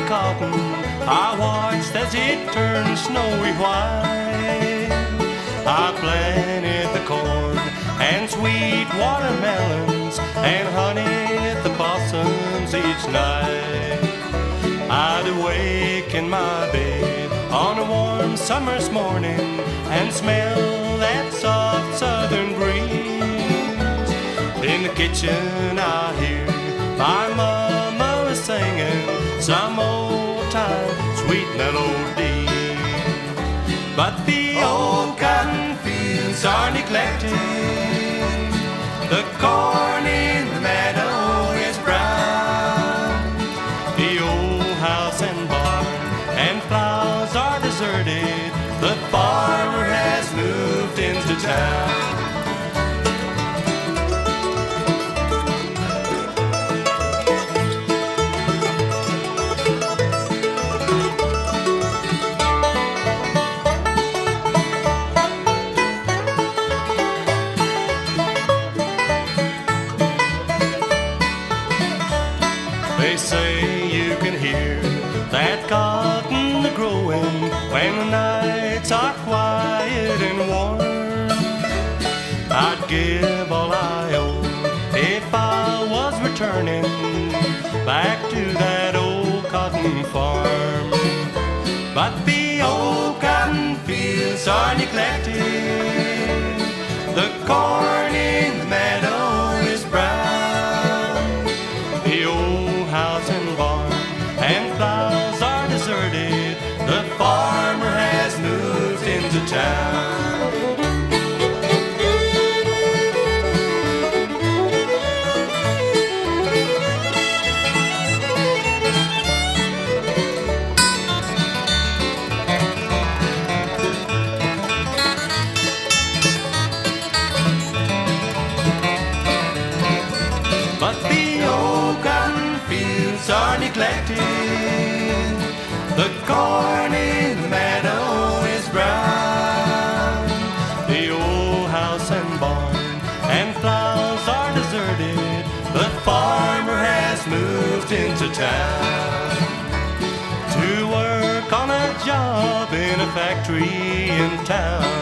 the cotton, I watched as it turned snowy white. I planted the corn and sweet watermelons and honeyed the blossoms each night. I'd awake in my bed on a warm summer's morning and smell that soft southern breeze. In the kitchen I hear my mama singing some old-time sweet melody. But the old cotton fields are neglected, the corn in the meadow is brown, the old house and barn and plows are deserted, the farmer has moved into town. They say you can hear that cotton growing when the nights are quiet and warm. I'd give all I own if I was returning back to that old cotton farm. But the old cotton fields are neglected, the corn in the meadow is brown, the old house and barn and plows are deserted, the farmer has moved into town. But the old cotton fields are neglected, the corn in the meadow is brown, the old house and barn and plows are deserted, the farmer has moved into town. To work on a job in a factory in town,